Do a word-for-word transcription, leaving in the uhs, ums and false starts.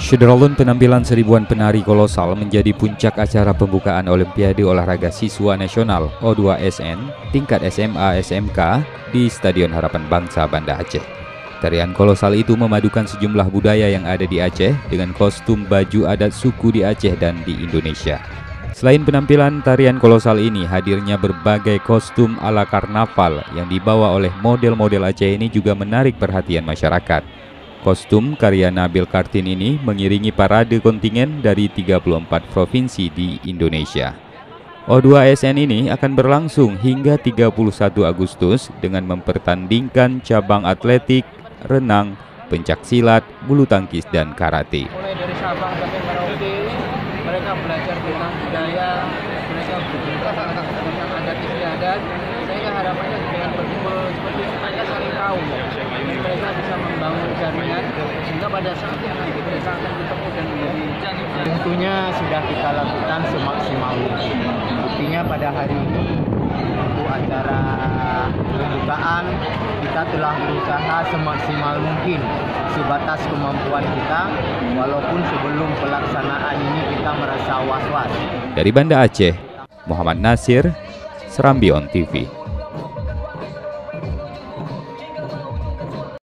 Syederalun penampilan seribuan penari kolosal menjadi puncak acara pembukaan Olimpiade Olahraga Siswa Nasional O dua S N tingkat S M A S M K di Stadion Harapan Bangsa Banda Aceh. Tarian kolosal itu memadukan sejumlah budaya yang ada di Aceh dengan kostum baju adat suku di Aceh dan di Indonesia. Selain penampilan tarian kolosal ini, hadirnya berbagai kostum ala karnaval yang dibawa oleh model-model Aceh ini juga menarik perhatian masyarakat. Kostum karya Nabil Kartin ini mengiringi parade kontingen dari tiga puluh empat provinsi di Indonesia. O dua S N ini akan berlangsung hingga tiga puluh satu Agustus dengan mempertandingkan cabang atletik, renang, pencaksilat, bulu tangkis, dan karate. Mulai dari Sabang sampai Merauke, mereka belajar tentang budaya, mereka belajar tentang adat istiadat, sehingga harapannya dengan berkumpul seperti ini mereka saling tahu, mereka bisa membangun jaringan, sehingga pada saatnya nanti mereka akan ketemu dan menjadi. Tentunya sudah kita lakukan semaksimal mungkin. Buktinya pada hari ini untuk acara pembukaan kita telah berusaha semaksimal mungkin sebatas kemampuan kita, walaupun sebelum pelaksanaan ini kita merasa was-was. Dari Banda Aceh, Muhammad Nasir, Serambi On T V.